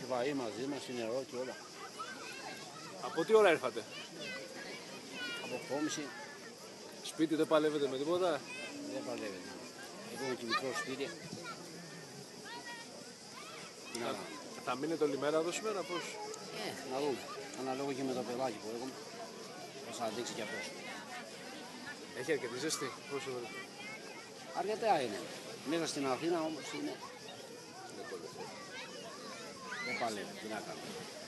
Έχει φαΐ μαζί μας, νερό και όλα. Από τι ώρα ήρθατε? Από 8.30 Σπίτι δεν παλεύετε με τίποτα? δεν παλεύεται. Έχουμε και μικρό σπίτι. Θα μείνετε όλη μέρα εδώ σήμερα, πώς? Να δούμε. Αναλόγω και με το παιδάκι που έχουμε. Πώς θα δείξει κι αυτός. Έχει αρκετή ζέστη, πόσο? Αρκετά είναι. Μέσα στην Αθήνα όμως είναι. Δεν παλεύει, τι να κάνουμε.